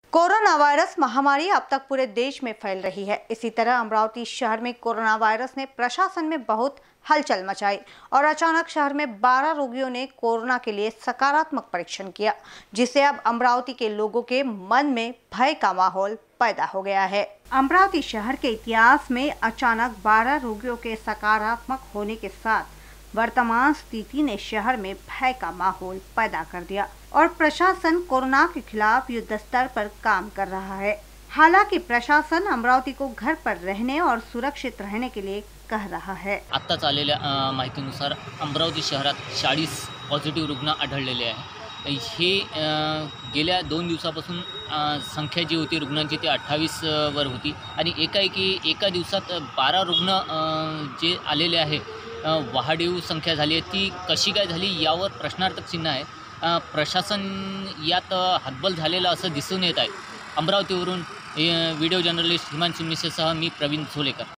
Corona virus महामारी अब तक पूरे देश में फैल रही है। इसी तरह अमरावती शहर में कोरोना वायरस ने प्रशासन में बहुत हलचल मचाई और अचानक शहर में 12 रोगियों ने कोरोना के लिए सकारात्मक परीक्षण किया, जिससे अब अमरावती के लोगों के मन में भय का माहौल पैदा हो गया है। अमरावती शहर के इतिहास में अचानक 12 रोगियों के सकारात्मक होने के साथ वर्तमान स्थिति ने शहर में भय का माहौल पैदा कर दिया और प्रशासन कोरोना के खिलाफ युद्ध स्तर पर काम कर रहा है। हालांकि प्रशासन अमरावती को घर पर रहने और सुरक्षित रहने के लिए कह रहा है। आत्ताच आलेल्या माहितीनुसार अमरावती शहरात 40 पॉझिटिव्ह रुग्ण आढळलेले आहे। हे गेल्या 2 दिवसापासून संख्या जी होती रुग्णांची ती 28 वर होती आणि एका दिवसात 12 रुग्ण जे आलेले आहे, वाढीव संख्या झाली आहे। ती कशी काय झाली यावर प्रश्नार्थक चिन्ह आहे। प्रशासन यात हतबल झालेलं असं दिसून येत आहे। अमरावतीवरून व्हिडिओ जर्नलिस्ट हिमांशु मिसेसह मी प्रवीण झोलेकर।